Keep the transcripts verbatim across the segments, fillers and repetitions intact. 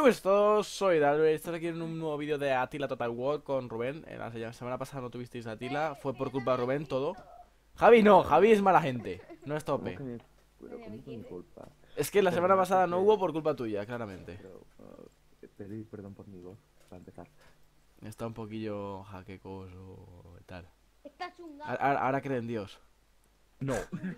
buenas a todos, soy Dalbert, estás aquí en un nuevo vídeo de Attila Total War con Rubén. En la semana pasada no tuvisteis a Attila, fue por culpa de Rubén todo. Javi no, Javi es mala gente, no es ¿Cómo tope. que me... Pero ¿cómo que mi culpa? Es que la semana Perdona pasada no porque... hubo por culpa tuya, claramente. Pero, uh, pedí perdón por mi voz, para empezar. Está un poquillo jaquecoso y tal. Está chungado. Ahora, ahora cree en Dios. No.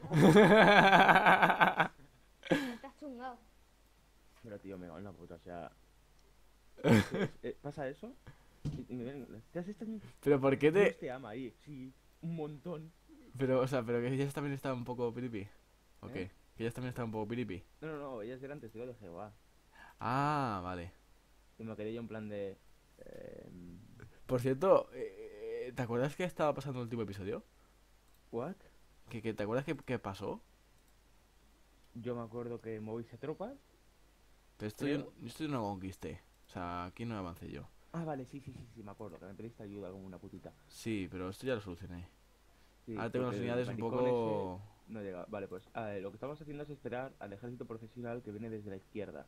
Está chungado. Pero tío, me cago en la puta, o sea... eh, eh, ¿Pasa eso? Y- y me ven- ¿Te has extrañado? Pero ¿por qué Dios te...? te ama ahí, sí, un montón. Pero, o sea, pero que ellas también está un poco piripi. Ok, ¿Eh? que ellas también está un poco piripi. No, no, no, ellas eran testigos de Jehová. Ah, vale. Y me quedé yo en plan de... Eh, Por cierto, eh, ¿te acuerdas que estaba pasando el último episodio? ¿What? ¿Que, que, ¿Te acuerdas que, que pasó? Yo me acuerdo que movíse tropas. Pero esto yo, Creo. esto yo no lo conquisté. O sea, aquí no avancé yo. Ah, vale, sí, sí, sí, sí, me acuerdo, que me pediste ayuda como una putita. Sí, pero esto ya lo solucioné. Sí, Ahora tengo las porque el unidades un maricón poco... ese no llega. Vale, pues a ver, lo que estamos haciendo es esperar al ejército profesional que viene desde la izquierda.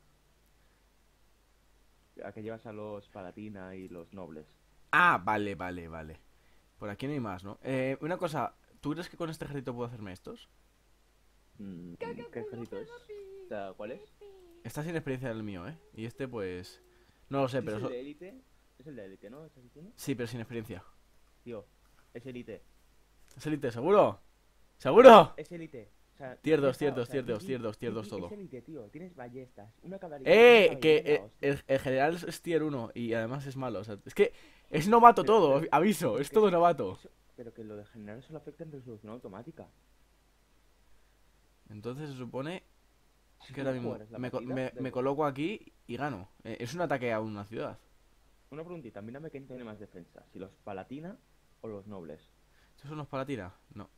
A que llevas a los palatina y los nobles. Ah, vale, vale, vale. Por aquí no hay más, ¿no? Eh, una cosa, ¿tú crees que con este ejército puedo hacerme estos? Mm, ¿Qué ejército es? O sea, ¿cuál es? Está sin experiencia del mío, ¿eh? Y este, pues... No lo sé, pero... ¿Es so- el de élite? Es el de élite, ¿no? ¿Estás diciendo? Sí, pero sin experiencia. Tío, es élite. ¿Es élite, seguro? ¿Seguro? Es élite. O sea, Tier ya dos, está, tier o dos, sea, tier dos, sí, tier dos, tier sí, dos sí, todo. Es élite, tío. Tienes ballestas, una caballería. una ¡Eh! caballería Que de la eh, hostia. el, el general es tier uno y además es malo. O sea, es que es novato Pero- todo, pero- aviso, pero es que todo eso- novato. eso- Pero que lo de general solo afecta en resolución automática. Entonces se supone Si que tú ahora mismo jugaras la me, co- partida, me- da me igual. coloco aquí y gano. Eh, es un ataque a una ciudad. Una preguntita, mírame quién tiene más defensa, si los palatina o los nobles. ¿Estos son los palatina? No.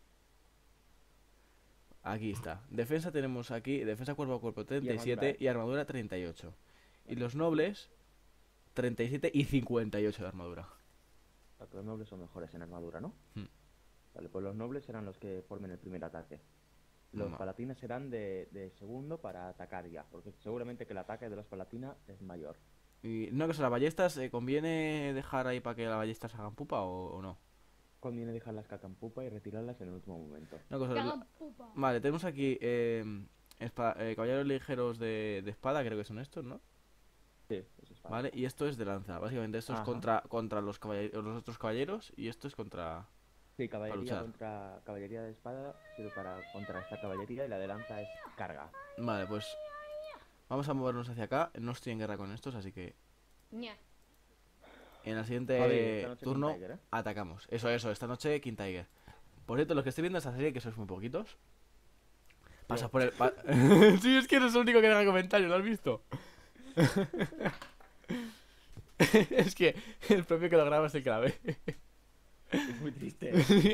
Aquí está. Defensa tenemos aquí, defensa cuerpo a cuerpo treinta y siete y armadura treinta y ocho. Y los nobles treinta y siete y cincuenta y ocho de armadura. Porque los nobles son mejores en armadura, ¿no? Hmm. Vale, pues los nobles serán los que formen el primer ataque. Los No. palatinas serán de, de segundo para atacar ya, porque seguramente que el ataque de los palatinas es mayor. Y no, que son las ballestas, eh, ¿conviene dejar ahí para que las ballestas hagan pupa o, o no? Conviene dejarlas que hagan pupa y retirarlas en el último momento. Una cosa, Cagan pupa. vale, tenemos aquí eh, espa- eh, caballeros ligeros de, de espada, creo que son estos, ¿no? Sí, eso es fácil. Vale, y esto es de lanza. Básicamente esto es Ajá. contra, contra los, caballe- los otros caballeros y esto es contra... Sí, caballería luchar. contra caballería de espada sirve para contra esta caballería y la de lanza es carga. Vale, pues vamos a movernos hacia acá. No estoy en guerra con estos, así que Ña. en el siguiente Javi, esta noche turno King Tiger, ¿eh? atacamos. Eso, eso, esta noche King Tiger. Por cierto, los que estoy viendo esta serie, que sois muy poquitos, pasas Yo. por el... pa- sí, es que eres el único que deja comentarios, ¿lo has visto? Es que el propio que lo graba es el que la ve. Es muy triste.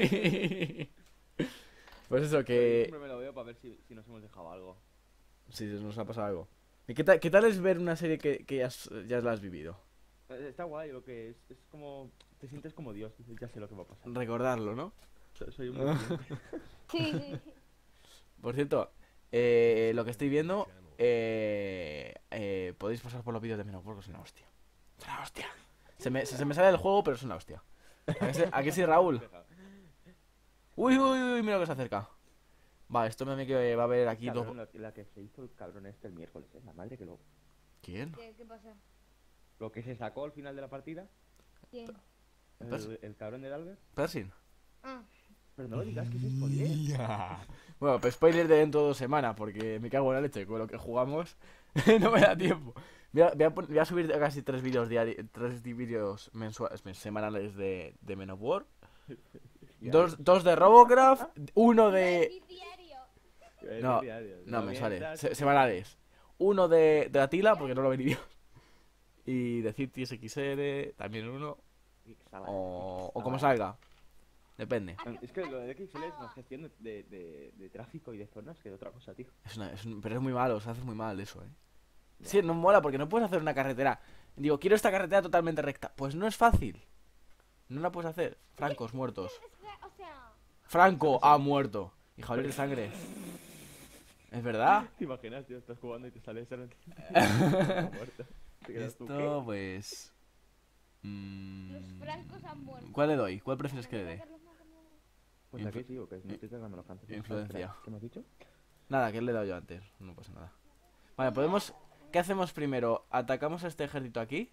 Pues eso, Yo que... siempre me lo veo para ver si, si nos hemos dejado algo. Sí, se nos ha pasado algo. ¿Y qué tal, qué tal es ver una serie que, que ya, has- ya la has vivido? Eh, Está guay, lo que es, es como... Te sientes como Dios, dices, ya sé lo que va a pasar. Recordarlo, ¿no? So- Soy un... muy Sí, sí. Por cierto, eh, lo que estoy viendo, eh, eh, podéis pasar por los vídeos de Menopor, que es una hostia. Es una hostia. Se me, se, se me sale del juego, pero es una hostia. ¿A qué, sí- a qué sí, Raúl? Uy, uy, uy, mira lo que se acerca. Va, esto me que va a haber aquí dos... Cabrón, la, la que se hizo el cabrón este el miércoles, ¿eh? La madre que lo... ¿Quién? ¿Qué, qué pasa? Lo que se sacó al final de la partida, ¿Quién? Pers- el, el cabrón del Albert. Persin. Ah, Pero no lo digas, que se spoiler. Bueno, pues spoiler de dentro de dos semanas, porque me cago en la leche con lo que jugamos. No me da tiempo. Voy a, voy a pon- voy a subir casi tres vídeos diarios, tres di- vídeos mensuales, men- semanales de, de Men of War. Dos, dos de Robocraft, uno de... diario. No, No, mensuales, se- semanales. Uno de, de Attila, porque no lo venía. Y de Cities X L, también uno. O, o como salga. Depende. Es que lo de X L es más gestión de, de, de tráfico y de zonas que de otra cosa, tío. Es una- es un- pero es muy malo, se hace muy mal eso, eh. Sí, no mola porque no puedes hacer una carretera. Digo, quiero esta carretera totalmente recta. Pues no es fácil. No la puedes hacer. Francos muertos. O sea, Franco ha muerto. Y Javier de sangre. ¿Es verdad? ¿Te imaginas, tío? Estás jugando y te sale ese muerto. ¿Te quedas tú Esto, qué? pues... mm, Los francos han muerto. ¿Cuál le doy? ¿Cuál prefieres que le dé? Pues Influ- aquí sí, o que me estoy cagando los cantos. Ah, espera, influencia. ¿qué me has dicho? Nada, que le he dado yo antes. No pasa nada. Vale, podemos... ¿Qué hacemos primero? ¿Atacamos a este ejército aquí?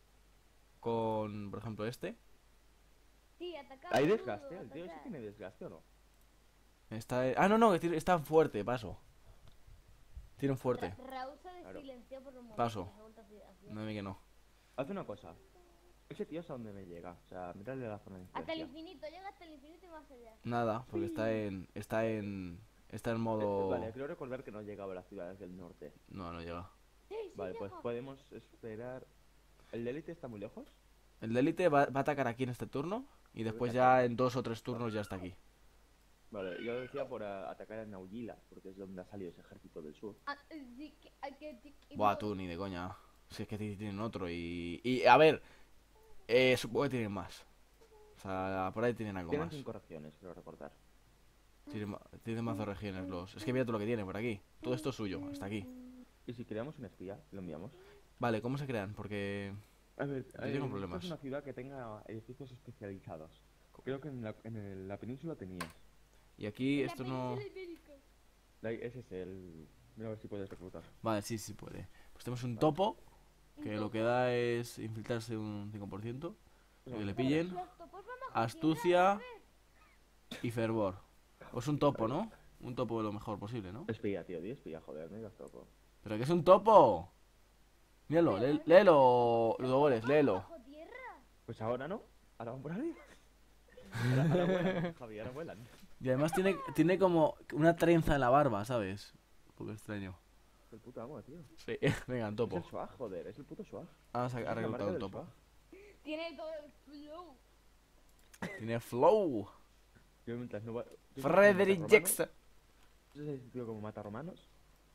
Con, por ejemplo, este. Sí, atacamos. ¿Hay todo, desgaste? ¿El tío ese atacar. tiene desgaste o no? Está... Ah, no, no, que tiene- está fuerte, paso. Tiene un fuerte. Ra- Raúl se Claro. desilenció por un momento. Paso. y se ha vuelto así- así. No, a mí que no. Haz una cosa. Ese tío hasta dónde me llega. O sea, mírale la zona de Hasta el influencia. infinito, llega hasta el infinito y más allá. Nada, porque está en... Está en... Está en Eh, modo... Vale, creo recordar que no llegaba a las ciudades del norte. No, no llega. Sí, sí, Vale, pues llega. podemos esperar. ¿El de élite está muy lejos? El de élite va, va a atacar aquí en este turno. Y después ya en dos o tres turnos ya está aquí. Vale, yo decía por a- atacar a Naujila, porque es donde ha salido ese ejército del sur. Ah, eh, sí, que- ah, que- que- que- Buah, tú, ni de coña. Si es que ti- tienen otro y... Y, a ver... Eh, supongo que tienen más. O sea, por ahí tienen algo Tienen más. cinco regiones, creo recordar. Tienen, ma- tienen más regiones los... Es que mira todo lo que tiene por aquí. Todo esto es suyo, hasta aquí. Y si creamos un espía, lo enviamos. Vale, ¿cómo se crean? Porque... A ver, Yo tengo eh, necesitas problemas. una ciudad que tenga edificios especializados. Creo que en la, en el- la península tenías. Y aquí la esto no... península ibérica. Ahí, ese es el. Mira a ver si puedes reclutar. Vale, sí, sí puede. Pues tenemos un topo, que lo que da es infiltrarse un cinco por ciento. Que le Pero pillen. los topos van bajo Astucia y fervor. Pues un topo, ¿no? Un topo de lo mejor posible, ¿no? Espía, tío, di espía, joder, no digas topo. ¿Pero que es un topo? Míralo, lé- léelo, Ludogores, tierra. léelo. Bajo tierra. Pues ahora no, ahora van por ahí. Ahora, ahora vuelan, Javi, ahora vuelan. Y además tiene, tiene como una trenza en la barba, ¿sabes? Un poco extraño. Es el puto amo, tío. Sí, venga, el Es topo. el swag, joder, es el puto swag. Vamos a, Es a la marca reclutar un del topo. swag. Tiene todo el flow. Tiene flow. Yo mientras no va. ¿tú sabes Frederick cómo mata romanos? Jackson. ¿Tú sabes ese tío como mata romanos?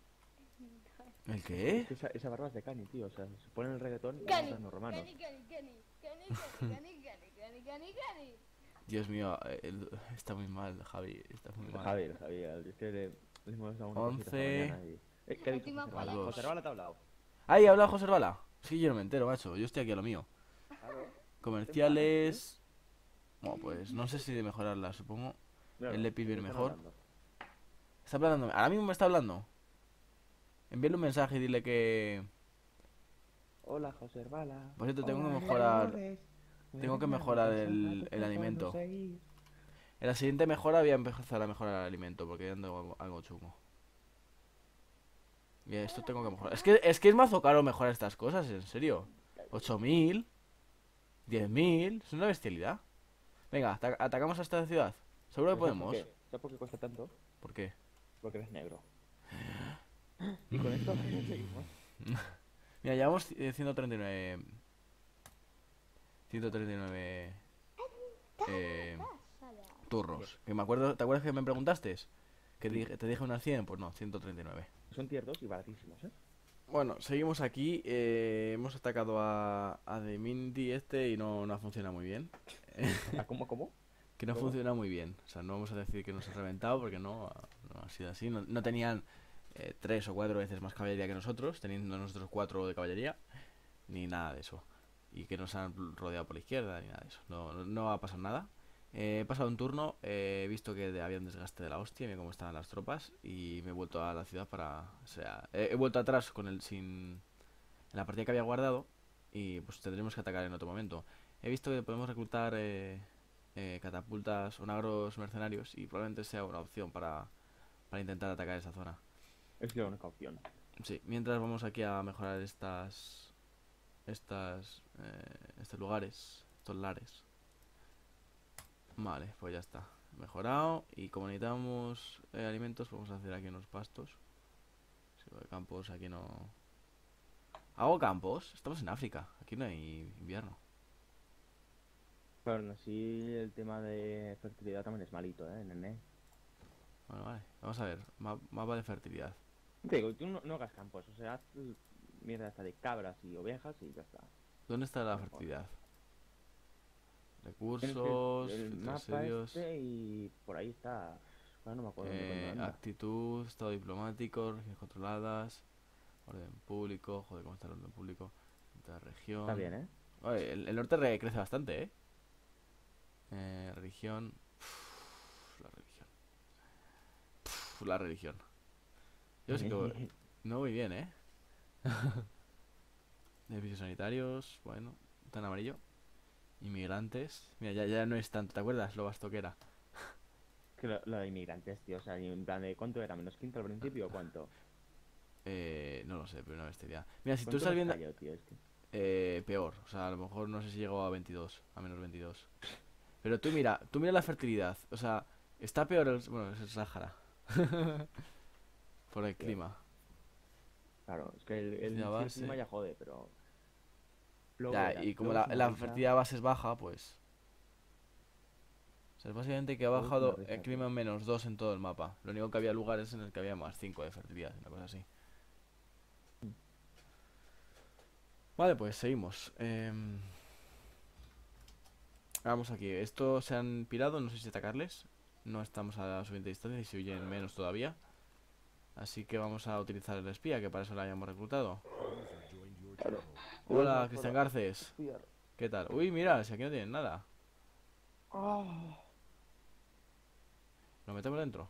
¿El qué? Es que esa, esa barba es de Cani, tío. O sea, se pone el reggaetón y Cani, matan a los romanos. Cani, Cani, Cani, Cani, Cani, Cani, Cani, Cani, Cani. Dios mío, eh, el- está muy mal, Javi. Está muy mal. Javi, lo sabía. Es que le, le hemos dado una cosita esta Once. mañana y... Eh, ¿Qué ha dicho Última José Bala? palabra. José Bala te ha hablado. ¡Ay, habla José Herbala! Sí, yo no me entero, macho. Yo estoy aquí a lo mío. Claro. Comerciales. Bueno, pues no sé si de mejorarla, supongo. Míralo, El Lepis viene están mejor. hablando. Está hablando. Ahora mismo me está hablando. Envíale un mensaje y dile que. Hola, José Bala. Por cierto, tengo que Hola, mejorar- Dolores. tengo que Buenas mejorar noches, el- Santa, el ¿te alimento. podemos seguir? En la siguiente mejora voy a empezar a mejorar el alimento porque ando algo, algo chungo. Y esto tengo que mejorar. Es que, es que es mazo caro mejorar estas cosas, en serio. ocho mil, diez mil, es una bestialidad. Venga, ata- atacamos a esta ciudad. Seguro que ¿Pero sabes podemos. por qué? ¿Sabes por qué cuesta tanto? ¿Por qué? Porque eres negro. Y con esto seguimos. Mira, llevamos eh, ciento treinta y nueve. ciento treinta y nueve. Eh, Sala. turnos. Que me acuerdo, ¿te acuerdas que me preguntaste? Que dije- te dije unas cien, pues no, ciento treinta y nueve. Son tier dos y baratísimos, ¿eh? Bueno, seguimos aquí. eh, hemos atacado a, a The Mindy este y no, no ha funcionado muy bien. ¿A cómo, cómo? Que no ¿Cómo? funciona muy bien. O sea, no vamos a decir que nos ha reventado porque no, ha- no ha sido así. No, no tenían eh, tres o cuatro veces más caballería que nosotros, teniendo nosotros cuatro de caballería, ni nada de eso. Y que nos han rodeado por la izquierda, ni nada de eso. No, no, no va a pasar nada. Eh, he pasado un turno, eh, he visto que de- había un desgaste de la hostia, mira cómo estaban las tropas, y me he vuelto a la ciudad para... O sea, he, he vuelto atrás con el sin... En la partida que había guardado, y pues tendremos que atacar en otro momento. He visto que podemos reclutar eh, eh, catapultas o nagros mercenarios, y probablemente sea una opción para, para intentar atacar esa zona. Es la única opción. Sí, mientras vamos aquí a mejorar estas... Estas... eh, estos lugares, estos lares. Vale, pues ya está. Mejorado. Y como necesitamos eh, alimentos, vamos a hacer aquí unos pastos. Si voy a campos, aquí no... ¿Hago campos? Estamos en África. Aquí no hay invierno. Pero aún así el tema de fertilidad también es malito, ¿eh, nene? Bueno, vale. Vamos a ver. Ma- mapa de fertilidad. Te digo, tú no, no hagas campos, o sea, haz eh, mierda hasta de cabras y ovejas y ya está. ¿Dónde está la Mejor. fertilidad? Tienes Recursos, el, el filtros mapa serios, este y por ahí está. Ahora no me acuerdo dónde eh, coño anda. actitud, estado diplomático, regiones controladas, orden público, joder, cómo está el orden público, Otra región. Está bien, ¿eh? Oye, el, el norte re- crece bastante, ¿eh? Eh, religión. Uf, la religión. Uf, la religión. Yo sí que voy- no voy bien, ¿eh? Edificios sanitarios, bueno, tan amarillo. Inmigrantes. Mira, ya, ya no es tanto, ¿te acuerdas lo vasto que era? Que lo, lo de inmigrantes, tío, o sea, en plan de ¿cuánto era? ¿Menos quinto al principio o cuánto? Eh, no lo sé, pero no me idea. Mira, si tú ¿Cuánto estás nos viendo... cayó, tío? Es que... Eh, peor, o sea, a lo mejor no sé si llegó a veintidós, a menos veintidós. Pero tú mira, tú mira la fertilidad, o sea, está peor el... Bueno, es el Sáhara. Por el Tío, clima. claro, es que el, el, La sí, el base. clima ya jode, pero... Luego Ya, verás, y como luego la, es una la risa, fertilidad base es baja, pues... O sea, es básicamente que ha luego es una bajado risa, el tío. clima en menos dos en todo el mapa. Lo único que había lugares en el que había más cinco de fertilidad, una cosa así. Vale, pues seguimos. Em, Vamos aquí. Estos se han pirado, no sé si atacarles. No estamos a la suficiente distancia y se huyen menos todavía. Así que vamos a utilizar el espía, que para eso la hayamos reclutado. Hola, Cristian Garces. ¿Qué tal? Uy, mira, si aquí no tienen nada. ¿Lo metemos dentro?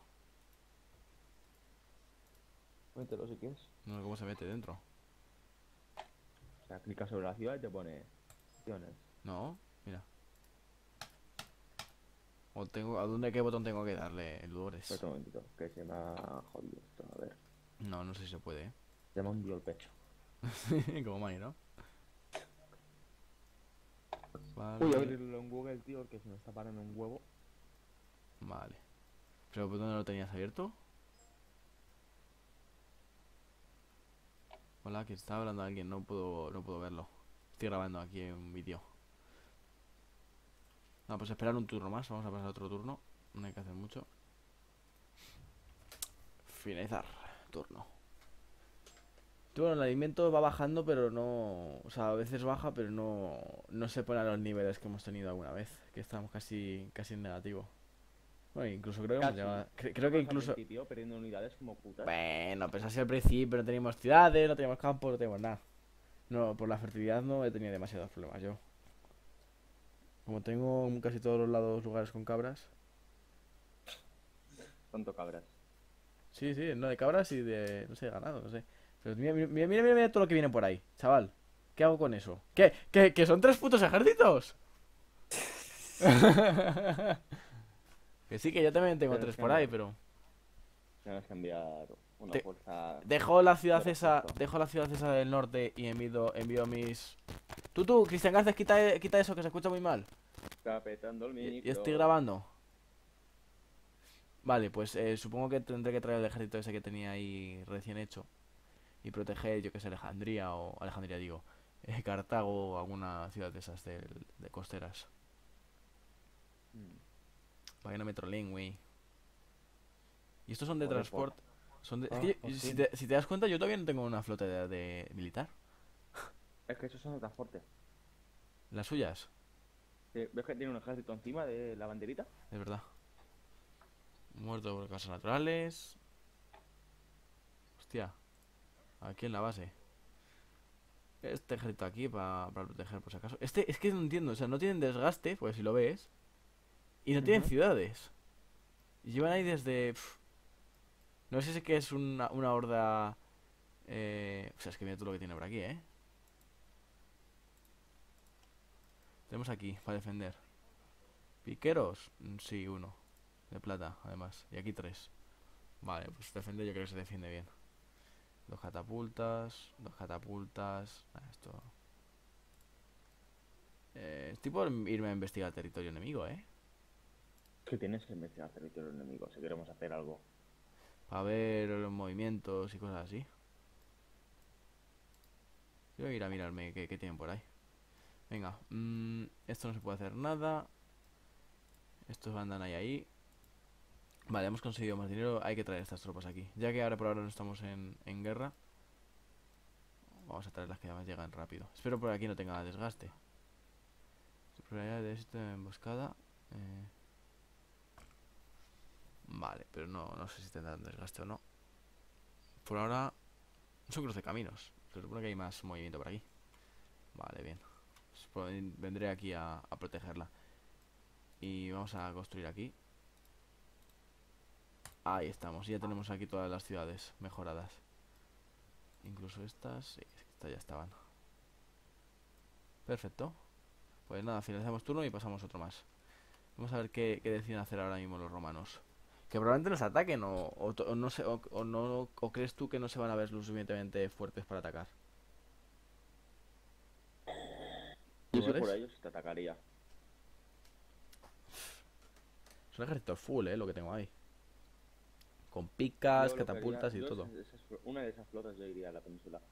Mételo si quieres. No sé cómo se mete dentro. O sea, clicas sobre la ciudad y te pone opciones. No, mira. O tengo, ¿a dónde qué botón tengo que darle, Ludores? Espera un momentito, que se me ha jodido esto. A ver, No, no sé si se puede, ¿eh? se me ha hundido el pecho. Como Mani, ¿no? Uy, Vale, abrirlo en Google, tío, que se me está parando un huevo. vale. ¿Pero por dónde lo tenías abierto? Hola, que está hablando alguien, no puedo, no puedo verlo. Estoy grabando aquí un vídeo. No, pues esperar un turno más, vamos a pasar a otro turno. No hay que hacer mucho. Finalizar, turno. Bueno, el alimento va bajando, pero no... O sea, a veces baja, pero no, no se pone a los niveles que hemos tenido alguna vez. Que estamos casi, casi en negativo. Bueno, incluso creo que hemos Casi. llegado... cre- creo que Al incluso... principio, perdiendo unidades como putas. Bueno, pues así al principio no teníamos ciudades, no teníamos campos, no teníamos nada. No, por la fertilidad no he tenido demasiados problemas yo. Como tengo en casi todos los lados lugares con cabras. Tonto cabras. Sí, sí, no, de cabras y de, no sé, de ganado, no sé. Pero mira, mira, mira, mira, mira todo lo que viene por ahí, chaval. ¿Qué hago con eso? ¿Qué? ¿Qué? ¿Que son tres putos ejércitos? Que sí, que yo también tengo Pero tres es que por no. ahí, pero... Tenemos que enviar una Te- fuerza. Dejo la ciudad de esa, refuerzo. dejo la ciudad esa del norte y envío, envío mis... Tú, tú, Cristian Garcés, quita, quita eso, que se escucha muy mal. Está petando el Y, micro. y estoy grabando. Vale, pues eh, supongo que tendré que traer el ejército ese que tenía ahí recién hecho. Y proteger, yo que sé, Alejandría o... Alejandría digo. eh, Cartago o alguna ciudad de esas de, de costeras. Mm. Para que no me troleen, güey. Y estos son de Joder, transporte. Son de... es Ah, que yo- pues si, sí. te, si te das cuenta, yo todavía no tengo una flota de, de militar. Es que esos son de transporte. Las suyas, Eh, ¿Ves que tiene un ejército encima de la banderita? es verdad. Muerto por causas naturales. Hostia. Aquí en la base. Este ejército aquí pa- para proteger por si acaso. Este, es que no entiendo, o sea, no tienen desgaste, pues si lo ves. Y no tienen Ujú. ciudades. Y llevan ahí desde... pf, no sé si es que es una, una horda... Eh, o sea, es que mira todo lo que tiene por aquí, ¿eh? Tenemos aquí, para defender. Piqueros, mm, sí, uno. De plata, además. Y aquí tres. Vale, pues defender yo creo que se defiende bien. Dos catapultas, dos catapultas. Ah, esto... Eh, estoy por irme a investigar territorio enemigo, ¿eh? Que tienes que investigar territorio enemigo si queremos hacer algo. Para ver los movimientos y cosas así. Yo voy a ir a mirarme qué, qué tienen por ahí. Venga, mm, esto no se puede hacer nada. Estos andan ahí ahí. Vale, hemos conseguido más dinero. Hay que traer estas tropas aquí. Ya que ahora por ahora no estamos en, en guerra, vamos a traer las que además llegan rápido. Espero por aquí no tenga desgaste. Probabilidad de éxito de emboscada. Eh... Vale, pero no, no sé si tendrán desgaste o no. Por ahora es un cruce de caminos. Se supone que hay más movimiento por aquí. Vale, bien. Pues, pues, vendré aquí a, a protegerla. Y vamos a construir aquí. Ahí estamos, ya tenemos aquí todas las ciudades mejoradas. Incluso estas, sí, estas ya estaban. Perfecto. Pues nada, finalizamos turno y pasamos otro más. Vamos a ver qué, qué deciden hacer ahora mismo los romanos. Que probablemente nos ataquen o, o, o no sé, o, o no, o crees tú que no se van a ver lo suficientemente fuertes para atacar. Yo ¿Tú si por eres? ellos te atacaría. Es un ejército full, eh, lo que tengo ahí. Con picas, Yo lo que haría, catapultas y yo todo. esas- esas flo- una de esas flotas yo iría a la península.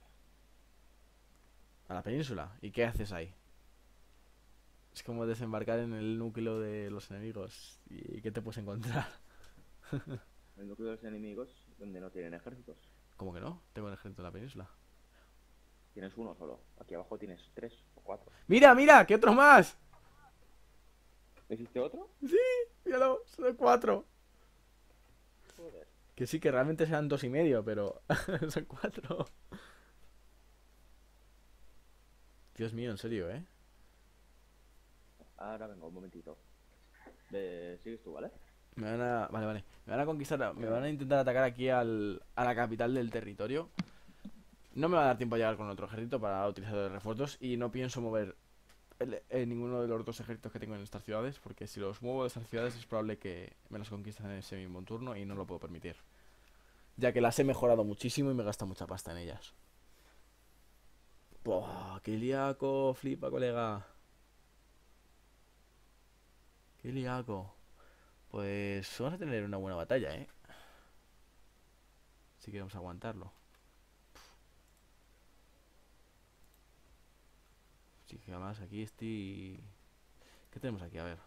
A la península. ¿Y qué haces ahí? Es como desembarcar en el núcleo de los enemigos. ¿Y qué te puedes encontrar? El núcleo de los enemigos donde no tienen ejércitos. ¿Cómo que no? Tengo el ejército en la península. Tienes uno solo. Aquí abajo tienes tres o cuatro. ¡Mira, mira! ¡Que otro más! ¿Existe otro? Míralo, son cuatro. Joder. Que sí, que realmente sean dos y medio, pero son cuatro. Dios mío, en serio, ¿eh? Ahora vengo, un momentito. Ve, sigues tú, ¿vale? Me van a... Vale, vale. Me van a conquistar... Me van a intentar atacar aquí al... a la capital del territorio. No me va a dar tiempo a llegar con otro ejército para utilizar los refuerzos. Y no pienso mover el- eh, ninguno de los dos ejércitos que tengo en estas ciudades. Porque si los muevo de estas ciudades es probable que me las conquisten en ese mismo turno. Y no lo puedo permitir. Ya que las he mejorado muchísimo y me gasta mucha pasta en ellas. Buah, qué liaco, flipa, colega. Qué liaco. Pues vamos a tener una buena batalla, ¿eh? Si queremos aguantarlo. Sí, que además aquí estoy... ¿Qué tenemos aquí? A ver.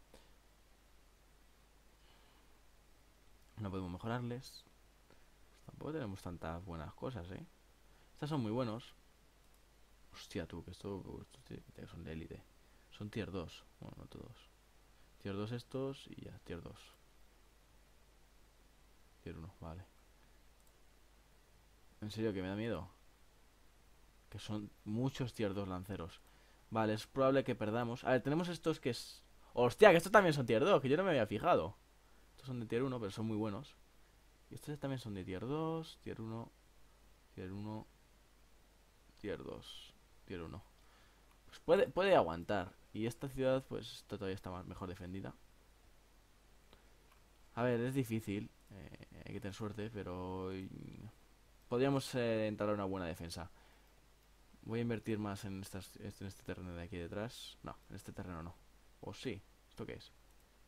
No podemos mejorarles. Pues tampoco tenemos tantas buenas cosas, ¿eh? Estas son muy buenos. Hostia, tú, que esto, estos tiene pinta que son de élite. Son tier dos. Bueno, no todos. Tier dos estos y ya, tier dos. Tier uno, vale. En serio, que me da miedo. Que son muchos tier dos lanceros. Vale, es probable que perdamos. A ver, tenemos estos que es... Hostia, que estos también son tier dos, que yo no me había fijado. Estos son de tier uno, pero son muy buenos. Y estos también son de tier dos, tier uno, tier uno, tier dos, tier uno. Pues puede, puede aguantar. Y esta ciudad, pues, esta todavía está más, mejor defendida. A ver, es difícil. eh, hay que tener suerte, pero... y- podríamos eh, entrar a una buena defensa. Voy a invertir más en, estas, este- en este terreno de aquí detrás. No, en este terreno no. ¿O sí? ¿Esto qué es?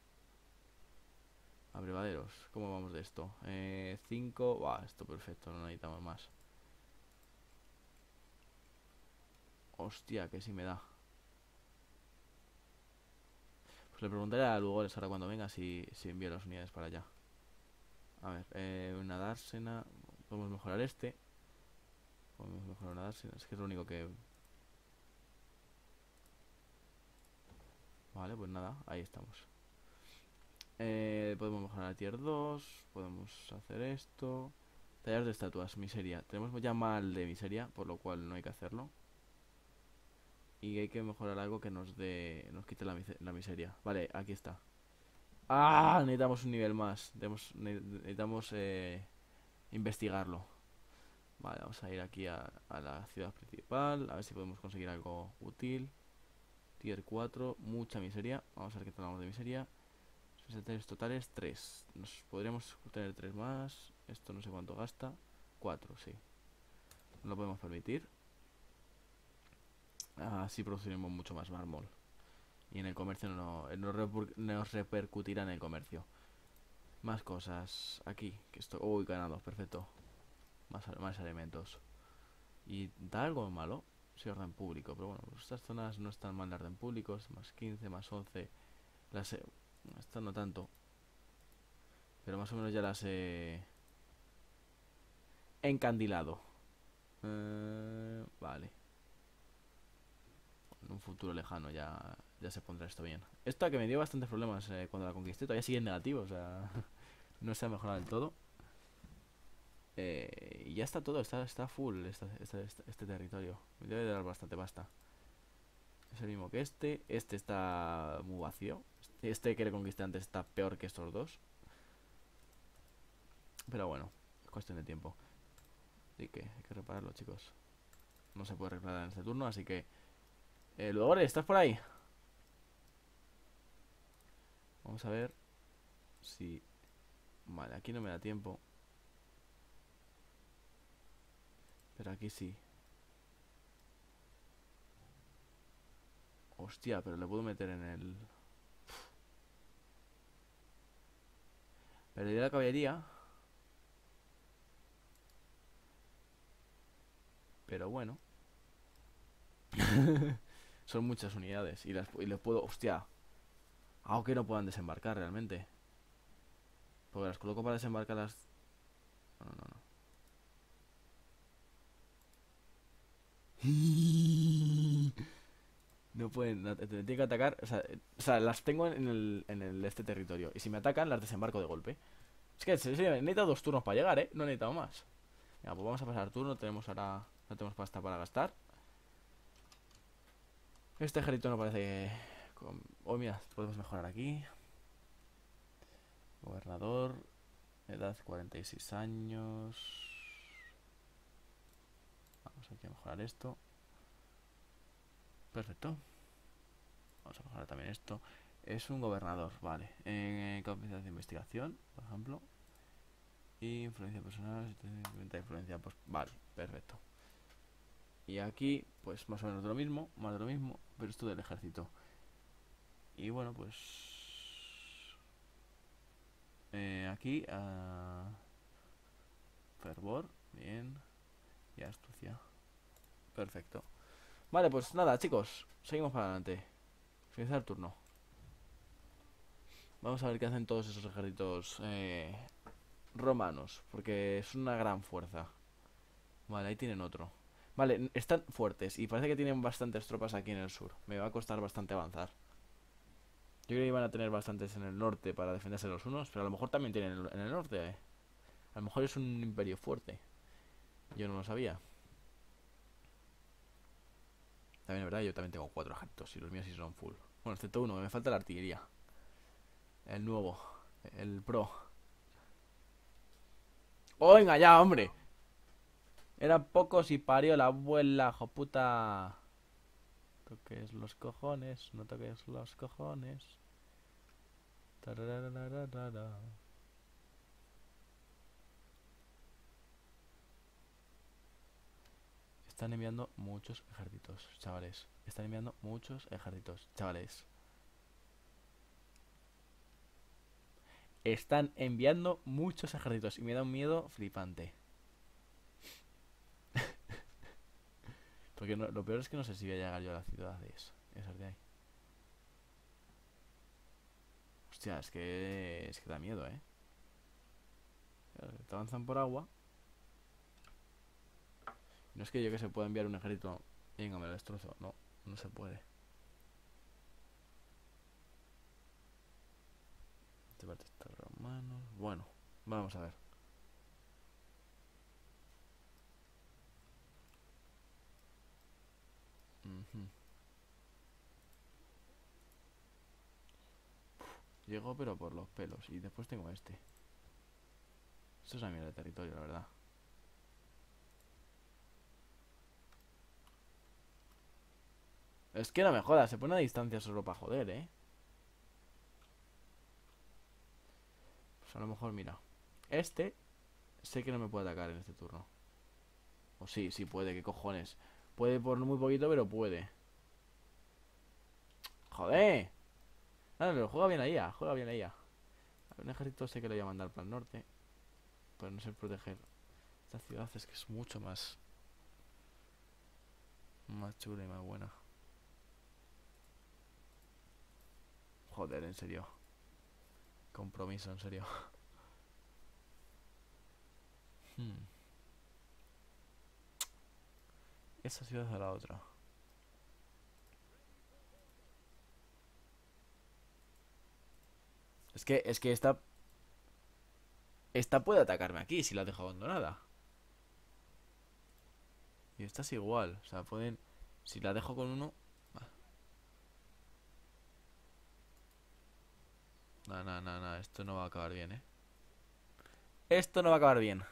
Abrevaderos. ¿Cómo vamos de esto? Eh, cinco. Buah, esto perfecto, no necesitamos más. Hostia, que sí me da. Pues le preguntaré a Lugoles ahora cuando venga si, si envío las unidades para allá. A ver, eh, una dársena. Podemos mejorar este. Podemos mejorar una dársena. Es que es lo único que... Vale, pues nada, ahí estamos. Eh, podemos mejorar a tier dos. Podemos hacer esto. Tallar de estatuas, miseria. Tenemos ya mal de miseria, por lo cual no hay que hacerlo. Y hay que mejorar algo que nos dé, nos quite la, mise- la miseria. Vale, aquí está. ¡Ah! Necesitamos un nivel más. Debemos- ne- necesitamos eh, investigarlo. Vale, vamos a ir aquí a, a la ciudad principal. A ver si podemos conseguir algo útil. Tier cuatro, mucha miseria. Vamos a ver qué tenemos de miseria. Presentaciones totales, tres. Nos podríamos tener tres más. Esto no sé cuánto gasta. cuatro, sí. No lo podemos permitir. Así produciremos mucho más mármol. Y en el comercio no, no repur- nos repercutirá en el comercio. Más cosas. Aquí, que esto. Uy, ganados, perfecto. Más, a- más elementos. Y da algo malo. Sí, orden público. Pero bueno, pues estas zonas no están mal de orden público. Es más quince, más once. Las he... Estas no tanto. Pero más o menos ya las he encandilado. Eh, vale. En un futuro lejano ya, ya se pondrá esto bien. Esta que me dio bastantes problemas eh, cuando la conquisté, todavía sigue en negativo, o sea, no se ha mejorado del todo. Eh, y ya está todo, está, está full esta- esta- esta- este territorio. Me debe de dar bastante pasta. Es el mismo que este. Este está muy vacío. Este, este que le conquisté antes está peor que estos dos. Pero bueno, es cuestión de tiempo. Así que hay que repararlo, chicos. No se puede reparar en este turno, así que... Eh, Ludogore, ¿estás por ahí? Vamos a ver si... Vale, aquí no me da tiempo. Pero aquí sí. Hostia, pero le puedo meter en el... Perdí la caballería. Pero bueno. Son muchas unidades. Y, las, y les puedo... Hostia. Aunque no puedan desembarcar realmente. Porque las coloco para desembarcar las... No, no, no. No pueden, no, te tienen que atacar, o sea, eh, o sea, las tengo en el, en el este territorio. Y si me atacan, las desembarco de golpe. Es que sí, sí, necesito dos turnos para llegar, ¿eh? No he necesitado más. Ya, pues vamos a pasar turno. Tenemos ahora... No tenemos pasta para gastar. Este ejército no parece que... con- Oh, mira, podemos mejorar aquí. Gobernador. Edad cuarenta y seis años. Vamos aquí a mejorar esto. Perfecto. Vamos a mejorar también esto. Es un gobernador, vale. En capacidad de investigación, por ejemplo. Y influencia personal, venta de influencia, pues vale, perfecto. Y aquí, pues más o menos de lo mismo, más de lo mismo, pero esto del ejército. Y bueno, pues... Eh, aquí, uh, fervor, bien. Y astucia. Perfecto. Vale, pues nada, chicos, seguimos para adelante. Finalizar el turno. Vamos a ver qué hacen todos esos ejércitos eh, romanos, porque es una gran fuerza. Vale, ahí tienen otro. Vale, están fuertes y parece que tienen bastantes tropas aquí en el sur. Me va a costar bastante avanzar. Yo creo que iban a tener bastantes en el norte para defenderse los unos, pero a lo mejor también tienen en el norte. eh. A lo mejor es un imperio fuerte. Yo no lo sabía. También es verdad, yo también tengo cuatro ejércitos y los míos sí son full. Bueno, excepto uno, que me falta la artillería. El nuevo, el pro. ¡Oh, venga ya, hombre! Eran pocos y parió la abuela, joputa. Toques los cojones, no toques los cojones. Tararararara. Están enviando muchos ejércitos, chavales. Están enviando muchos ejércitos, chavales. Están enviando muchos ejércitos y me da un miedo flipante. Porque no, lo peor es que no sé si voy a llegar yo a las ciudades esas de ahí. Hostia, es que es que da miedo, ¿eh? Te avanzan por agua. No es que yo que se pueda enviar un ejército. Venga, me lo destrozo. No, no se puede. Este parte está romano. Bueno, vamos a ver. Uh-huh. Llego pero por los pelos. Y después tengo este. Esto es una mierda de territorio, la verdad. Es que no me jodas, se pone a distancia solo para joder, ¿eh? Pues a lo mejor, mira. Este sé que no me puede atacar en este turno. O sí, sí puede, qué cojones. Puede por muy poquito, pero puede. ¡Joder! Nada, pero juega bien la I A, juega bien la I A. A ver, un ejército sé que lo voy a mandar para el norte. Para no ser proteger esta ciudad, es que es mucho más... Más chula y más buena. Joder, en serio. Compromiso, en serio. hmm. Esa ciudad a la otra. Es que, es que esta... Esta puede atacarme aquí si la dejo abandonada. Y esta es igual. O sea, pueden... Si la dejo con uno... No, no, no, no, esto no va a acabar bien, ¿eh? Esto no va a acabar bien.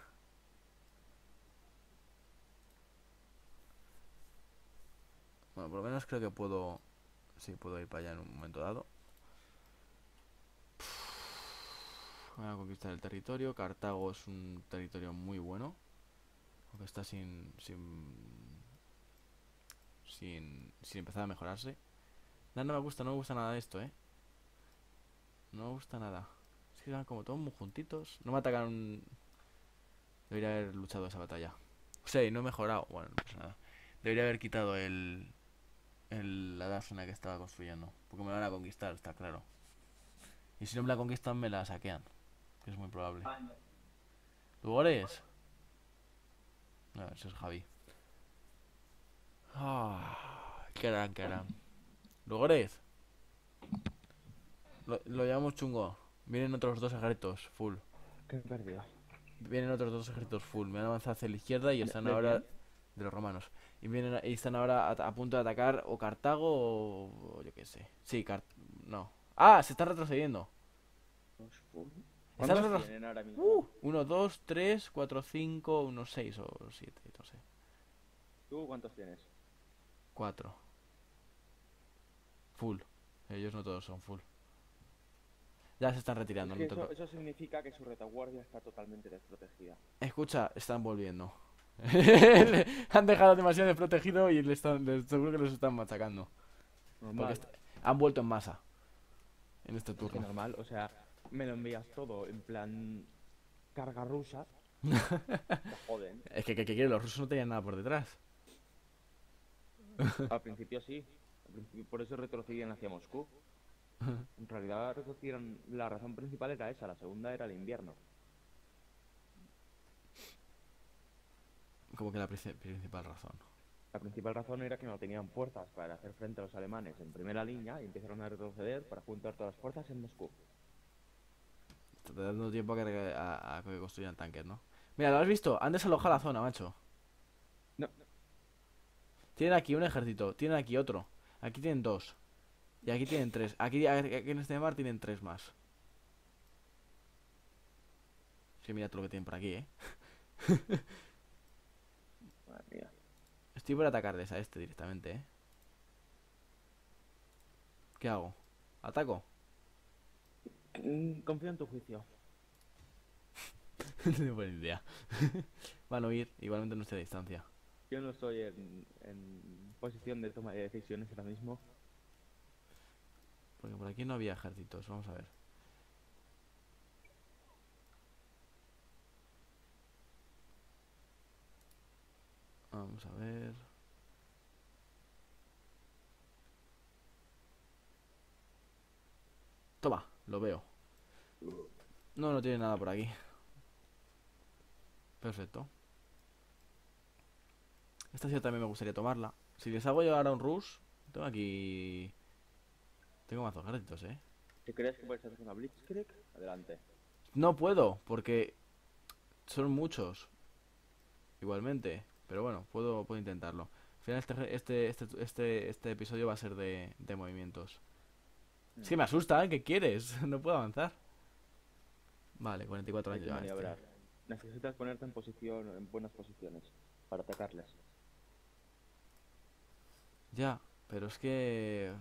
Bueno, por lo menos creo que puedo... Sí, puedo ir para allá en un momento dado. Voy a conquistar el territorio. Cartago es un territorio muy bueno. Aunque está sin... Sin... Sin, sin empezar a mejorarse. No, no me gusta, no me gusta nada de esto, ¿eh? No me gusta nada. Es que van como todos muy juntitos. No me atacaron... Debería haber luchado esa batalla. O sea, y no he mejorado. Bueno, no pasa nada. Debería haber quitado el... el la dársena que estaba construyendo. Porque me van a conquistar, está claro. Y si no me la conquistan, me la saquean. Que es muy probable. ¿Lugores? No, ese es Javi. Ah, ¿qué harán, qué harán? ¿Lugores? Lo, lo llevamos chungo. Vienen otros dos ejércitos, full. ¿Qué he perdido? Vienen otros dos ejércitos full. Me han avanzado hacia la izquierda y están ¿De ahora... quién? De los romanos. Y vienen a- y están ahora a, a punto de atacar o Cartago o, o yo qué sé. Sí, Cart... No. Ah, se está retrocediendo. Dos full. Están ¿Cuántos retro- tienen ahora mismo? Uh, uno, dos, tres, cuatro, cinco, uno, seis o siete, no sé. ¿Tú cuántos tienes? Cuatro. Full. Ellos no todos son full. Ya se están retirando, Es no que te eso, pre- eso significa que su retaguardia está totalmente desprotegida. Escucha, están volviendo. Han dejado demasiado desprotegido y le están, les- seguro que los están machacando. Porque Normal. est- han vuelto en masa. En este Es que turno. normal, o sea, me lo envías todo en plan carga rusa. Te joden. Es que, que, que, que los rusos no tenían nada por detrás. Al principio sí. Al principio, por eso retrocedían hacia Moscú. En realidad retrocedieron. La razón principal era esa, la segunda era el invierno. Como que la princi- principal razón. La principal razón era que no tenían fuerzas para hacer frente a los alemanes en primera línea y empezaron a retroceder para juntar todas las fuerzas en Moscú. Está dando tiempo a que, re- a, a que construyan tanques, ¿no? Mira, ¿lo has visto? Han desalojado la zona, macho. No, Tienen aquí un ejército, tienen aquí otro. Aquí tienen dos. Y aquí tienen tres. Aquí, aquí en este mar tienen tres más. Sí, mira todo lo que tienen por aquí, ¿eh? madre mía. Estoy por atacarles a este directamente, ¿eh? ¿Qué hago? ¿Ataco? Mm, Confío en tu juicio. No tengo buena idea. Van a huir, igualmente no estoy a distancia. Yo no estoy en, en posición de toma de decisiones ahora mismo. Porque por aquí no había ejércitos, vamos a ver. Vamos a ver. Toma, lo veo. No, no tiene nada por aquí. Perfecto. Esta ciudad también me gustaría tomarla. Si les hago llegar a un rush, tengo aquí... Tengo mazos ejércitos, ¿eh? Si crees que puedes hacer una blitzkrieg, adelante. No puedo, porque son muchos. Igualmente. Pero bueno, puedo, puedo intentarlo. Al final este, este, este, este, este episodio va a ser de, de movimientos. Es que me asusta, ¿eh? ¿Qué quieres? No puedo avanzar. Vale, cuarenta y cuatro Hay años que ya este. maniobrar. Necesitas ponerte en posición, en buenas posiciones para atacarles. Ya, pero es que...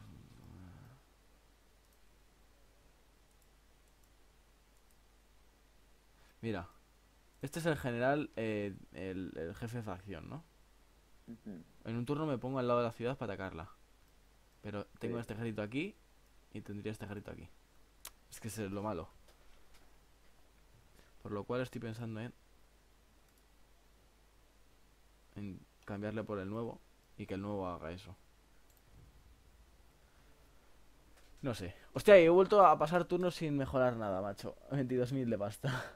Mira, este es el general, eh, el, el jefe de facción, ¿no? Ujú. En un turno me pongo al lado de la ciudad para atacarla. Pero tengo Sí. este ejército aquí y tendría este ejército aquí. Es que ese es lo malo. Por lo cual estoy pensando en... En cambiarle por el nuevo y que el nuevo haga eso. No sé. Hostia, he vuelto a pasar turnos sin mejorar nada, macho. veintidós mil de pasta.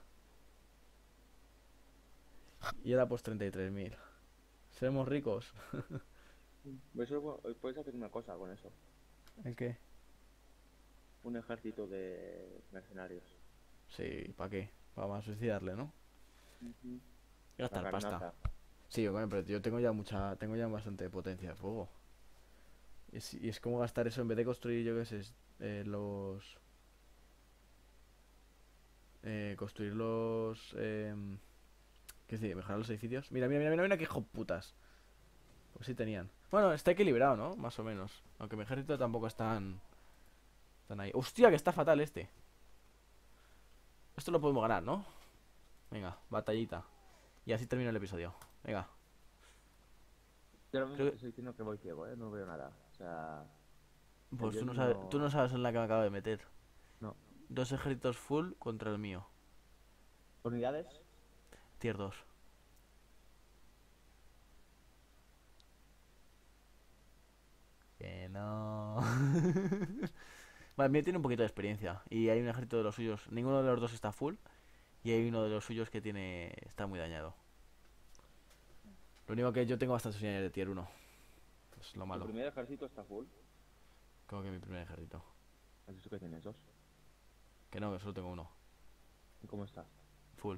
Y ahora pues treinta y tres mil. Seremos ricos. Eso, pu- puedes hacer una cosa con eso. ¿En qué? Un ejército de mercenarios. Sí, ¿para qué? Para suicidarle, ¿no? Ujú. Gastar La pasta. garnaza. Sí, bueno, pero yo tengo ya mucha, tengo ya bastante potencia de fuego. Y es, y es como gastar eso en vez de construir, yo qué sé, es- eh, los... Eh, construir los... Eh, ¿qué decir? Mejorar los edificios. Mira, mira, mira, mira, mira qué hijo putas. Pues sí tenían. Bueno, está equilibrado, ¿no? Más o menos. Aunque mi ejército tampoco es tan... Tan ahí. ¡Hostia, que está fatal este! Esto lo podemos ganar, ¿no? Venga, batallita. Y así termino el episodio. Venga. Yo ahora mismo Creo te que... estoy diciendo que voy ciego, ¿eh? No veo nada. O sea, Pues el tú no Johnny sabes, tú no no... sabes en la que me acabo de meter. No. Dos ejércitos full contra el mío. ¿Unidades? Tier dos. Que no. Vale, el mío tiene un poquito de experiencia. Y hay un ejército de los suyos. Ninguno de los dos está full. Y hay uno de los suyos que tiene. Está muy dañado. Lo único que yo tengo bastantes unidades de tier uno. Es lo ¿Tu malo. primer ejército está full? Como que mi primer ejército. ¿Has dicho que tienes dos? Que no, que solo tengo uno. ¿Y cómo está? Full.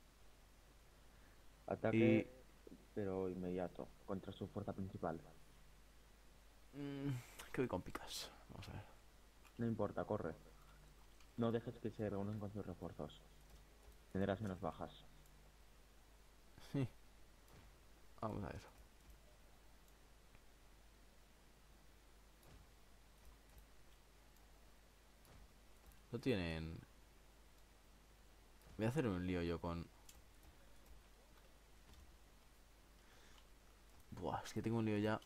Ataque, pero inmediato, contra su fuerza principal. Mm, que voy con picas. Vamos a ver. No importa, corre. No dejes que se reúnan con sus refuerzos. Tendrás menos bajas. Sí. Vamos a ver. No tienen. Voy a hacer un lío yo con. Buah, es que tengo un lío ya.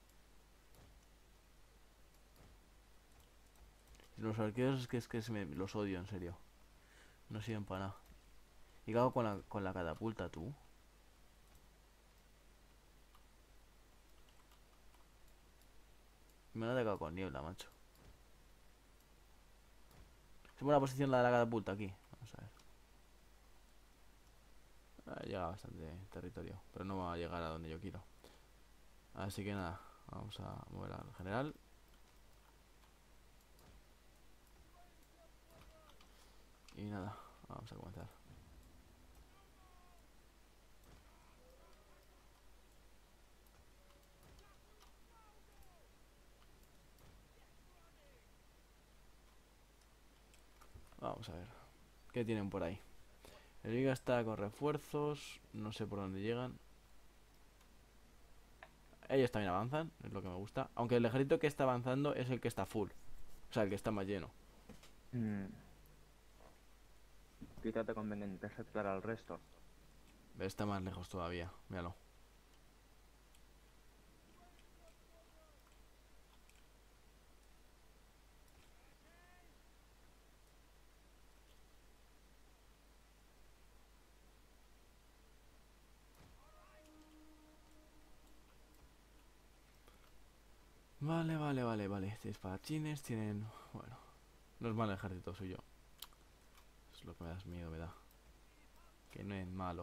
Los arqueros es que es que se me, los odio, en serio. No sirven para nada. ¿Y qué hago con la, con la catapulta, tú? Me han atacado con niebla, macho. Es buena posición la de la catapulta aquí. Vamos a ver. Ah, llega bastante territorio, pero no va a llegar a donde yo quiero. Así que nada, vamos a mover al general. Y nada, vamos a comenzar. Vamos a ver. ¿Qué tienen por ahí? El Liga está con refuerzos. No sé por dónde llegan. Ellos también avanzan, es lo que me gusta. Aunque el ejército que está avanzando es el que está full. O sea, el que está más lleno. Mm. Quizá te convenga interceptar al resto. Está más lejos todavía, míralo. Vale, vale, vale, vale. Este espadachines tienen... Bueno, no es mal el ejército suyo. Es lo que me das miedo, me da. Que no es malo.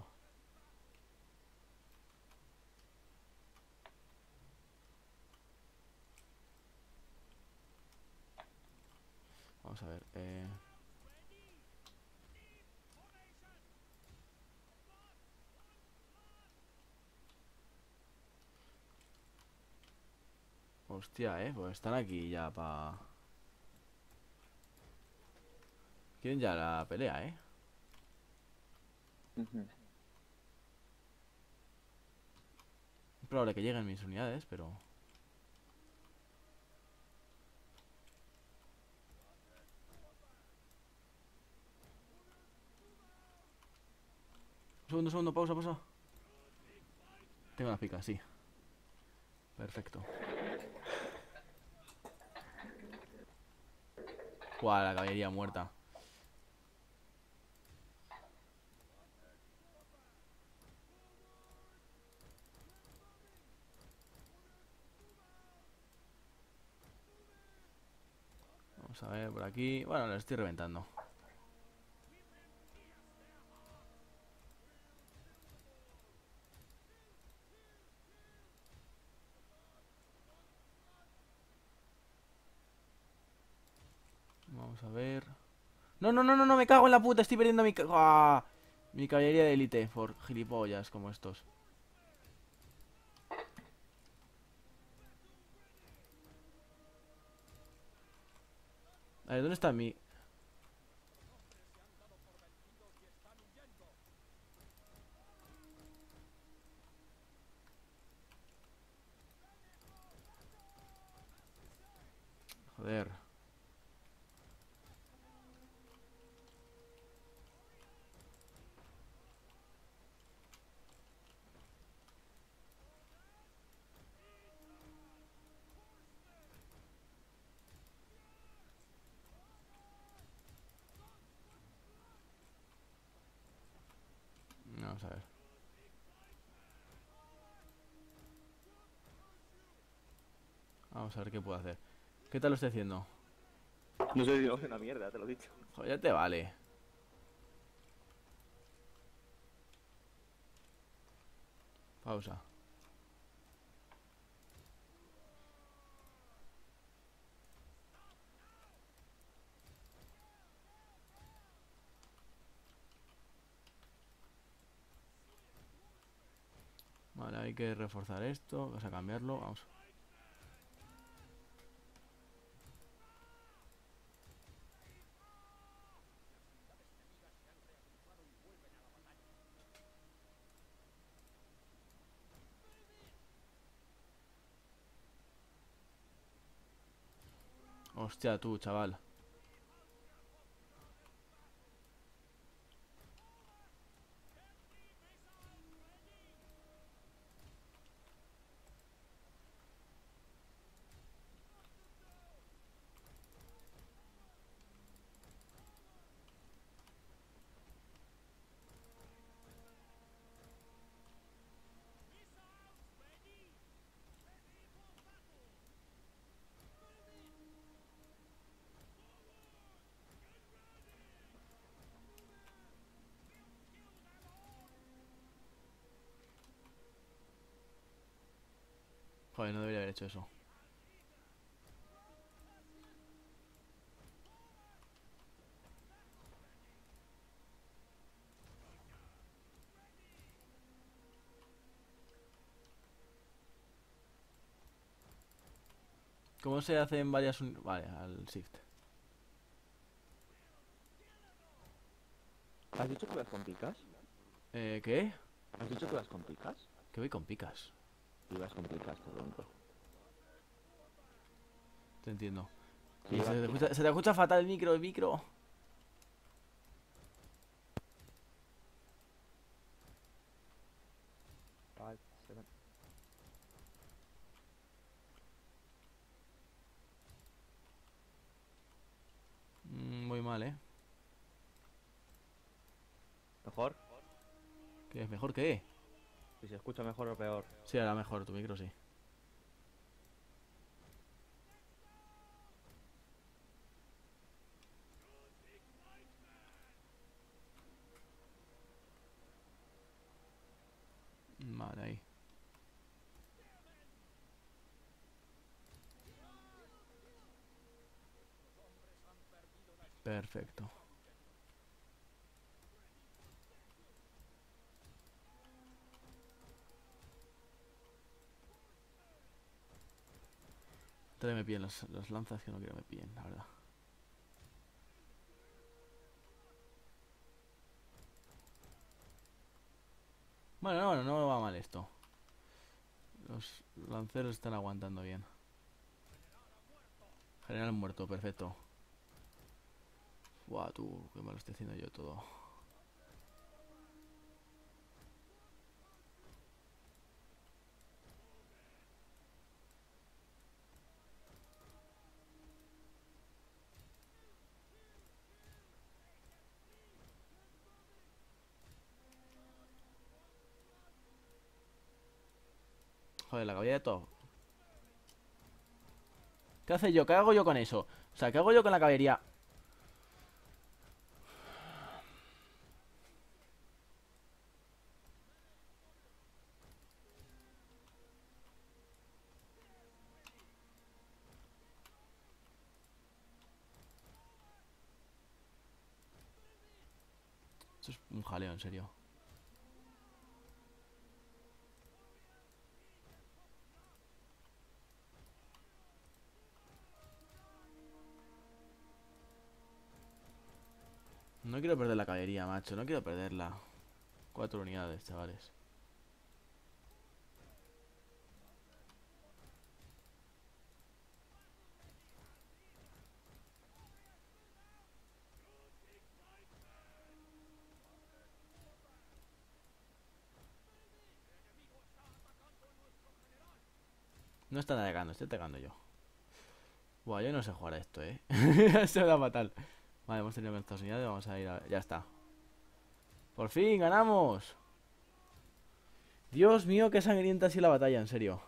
Vamos a ver, eh... Hostia, eh, pues están aquí ya pa... Quieren ya la pelea, eh. Ujú. Es probable que lleguen mis unidades, pero... Un segundo, un segundo, pausa, pausa. Tengo las picas, sí. Perfecto. Guau, la caballería muerta. Vamos a ver por aquí. Bueno, lo estoy reventando. Vamos a ver. No, no, no, no, no, me cago en la puta. Estoy perdiendo mi... ca- ¡Ah! Mi caballería de élite por gilipollas como estos. A ver, ¿dónde está mi...? Vamos a ver. Vamos a ver qué puedo hacer. ¿Qué tal lo estoy haciendo? No sé si no hace una mierda, te lo he dicho. Joder, ya te vale. Pausa. Vale, hay que reforzar esto. Vamos a cambiarlo. Vamos. Hostia, tú, chaval. Joder, no debería haber hecho eso. ¿Cómo se hace en varias uni- Vale, al shift. ¿Has dicho que vas con picas? Eh, ¿qué? ¿Has dicho que vas con picas? Que voy con picas. Y vas con picas, te pregunto. Te entiendo. Sí, Y se, vas te picas. escucha, se te escucha fatal el micro, el micro. Five, seven. Mm, muy mal, ¿eh? ¿Mejor? ¿Qué es mejor que? Si se escucha mejor o peor. Sí, ahora mejor, tu micro sí. Vale, ahí. Perfecto. Tráeme bien las, las lanzas que no quiero que me pillen, la verdad. Bueno, no, no, no va mal esto. Los lanceros están aguantando bien. General muerto, perfecto. Buah, tú, qué mal estoy haciendo yo todo. Joder, la caballería de todo. ¿Qué hace yo? ¿Qué hago yo con eso? O sea, ¿qué hago yo con la caballería? Esto es un jaleo, en serio. No quiero perder la caballería, macho. No quiero perderla. Cuatro unidades, chavales. No están atacando, estoy atacando yo. Buah, yo no sé jugar a esto, eh. Se me da fatal. Vale, hemos tenido nuestras unidades, vamos a ir a... Ya está. ¡Por fin, ganamos! Dios mío, qué sangrienta ha sido la batalla, en serio.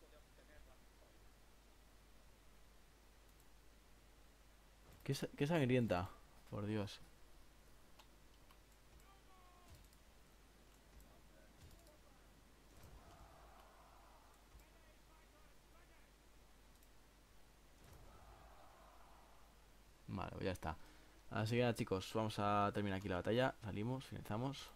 Qué, sa- qué sangrienta, por Dios. Vale, pues ya está. Así que nada, chicos, vamos a terminar aquí la batalla. Salimos, finalizamos.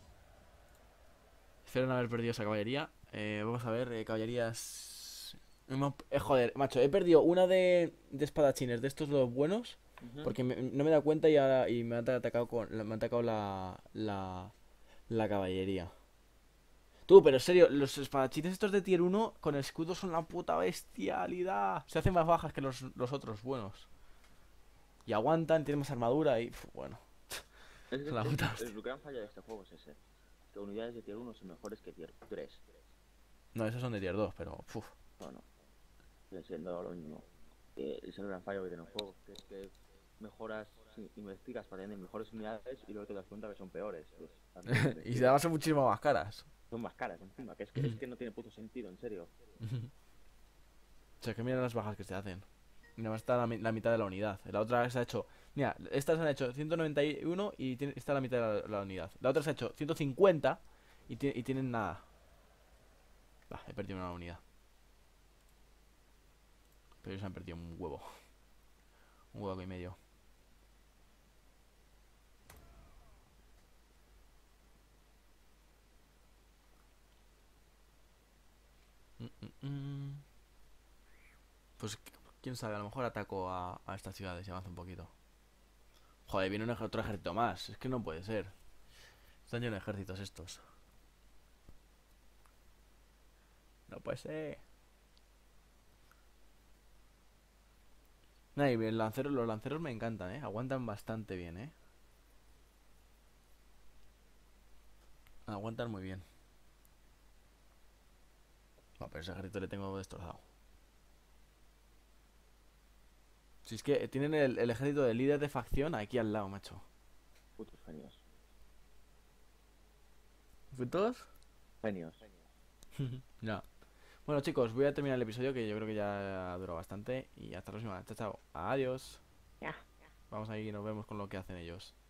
Espero no haber perdido esa caballería. Eh, vamos a ver, eh, caballerías... Hemos- eh, joder, macho, he perdido una de, de espadachines de estos los buenos. Ujú. Porque me- no me he dado cuenta y, ahora, y me han atacado con, la- me ha atacado la, la, la caballería. Tú, pero en serio, los espadachines estos de tier uno con escudo son la puta bestialidad. Se hacen más bajas que los, los otros buenos. Y aguantan, tienen más armadura y... uf, bueno, Es que la es- puta es- hostia. el gran falla de este juego es ese. Que unidades de tier uno son mejores que tier tres. No, esos son de tier dos, pero... uf. No, no. Sigue siendo lo mismo. Eh, es el gran fallo que tiene el juego. Que es que mejoras, sí, investigas para tener mejores unidades y luego te das cuenta que son peores. Pues, también, Y además son muchísimo más caras. son más caras encima. Que es, que es que no tiene puto sentido, en serio. O sea, que mira las bajas que se hacen. Y nada más está la, mi- la mitad de la unidad. La otra se ha hecho... Mira, estas se han hecho ciento noventa y uno y tiene, está la mitad de la, la unidad. La otra se ha hecho ciento cincuenta y, ti- y tienen nada. Bah, he perdido una unidad. Pero ellos han perdido un huevo. Un huevo y medio. Mm, mm, mm. Pues quién sabe, a lo mejor ataco a, a estas ciudades y avanzo un poquito. Joder, viene un ej- otro ejército más. Es que no puede ser. Están llenos de ejércitos estos. No puede ser. Nah, y el lancero, los lanceros me encantan, ¿eh? Aguantan bastante bien, ¿eh? Aguantan muy bien. No, pero ese ejército le tengo destrozado. Si es que tienen el, el ejército del líder de facción aquí al lado, macho. Putos genios. ¿Juntos? Genios. No. Bueno, chicos, voy a terminar el episodio que yo creo que ya duró bastante. Y hasta la próxima. Chao, chao. Adiós. Ya. Vamos ahí y nos vemos con lo que hacen ellos.